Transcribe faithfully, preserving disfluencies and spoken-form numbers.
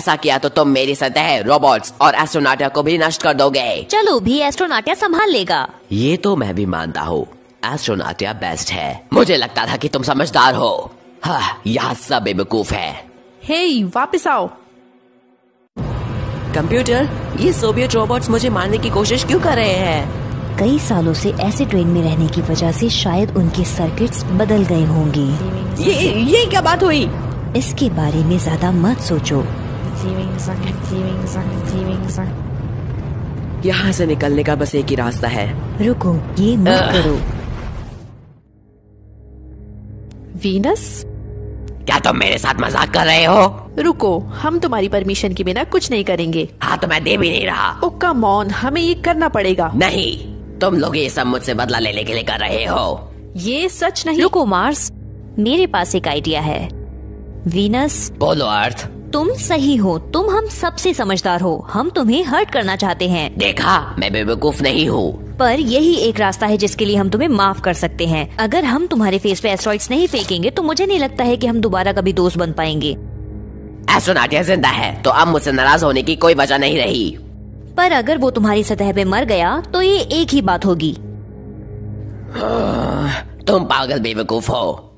ऐसा किया तो तुम मेरी सतह, रोबोट्स और एस्ट्रोनॉटिया को भी नष्ट कर दोगे। चलो भी एस्ट्रोनॉटिया संभाल लेगा। ये तो मैं भी मानता हूँ, एस्ट्रोनॉटिया बेस्ट है। मुझे लगता था कि तुम समझदार हो। हाँ, यहाँ सब बेवकूफ है। हे, वापस आओ। कंप्यूटर, ये सोवियत रोबोट्स मुझे मारने की कोशिश क्यों कर रहे हैं? कई सालों से ऐसे ट्रेन में रहने की वजह से शायद उनके सर्किट्स बदल गए होंगे। ये ये क्या बात हुई? इसके बारे में ज्यादा मत सोचो। यहाँ से निकलने का बस एक ही रास्ता है। रुको, ये मत करो। वीनस, क्या तुम मेरे साथ मजाक कर रहे हो? रुको, हम तुम्हारी परमिशन के बिना कुछ नहीं करेंगे। हाँ तो मैं दे भी नहीं रहा। ओ कम ऑन, हमें ये करना पड़ेगा। नहीं, तुम लोग ये सब मुझसे बदला लेने के लिए कर रहे हो। ये सच नहीं। रुको मार्स, मेरे पास एक आइडिया है। वीनस, बोलो अर्थ। तुम सही हो, तुम हम सबसे समझदार हो। हम तुम्हें हर्ट करना चाहते हैं। देखा, मैं बेवकूफ नहीं हूँ। पर यही एक रास्ता है जिसके लिए हम तुम्हें माफ कर सकते हैं। अगर हम तुम्हारे फेस पे एस्ट्रॉइड्स नहीं फेंकेंगे तो मुझे नहीं लगता है कि हम दोबारा कभी दोस्त बन पाएंगे। एस्ट्रोनॉटिया जिंदा है तो अब मुझसे नाराज होने की कोई वजह नहीं रही। पर अगर वो तुम्हारी सतह पे मर गया तो ये एक ही बात होगी। तुम पागल बेवकूफ हो।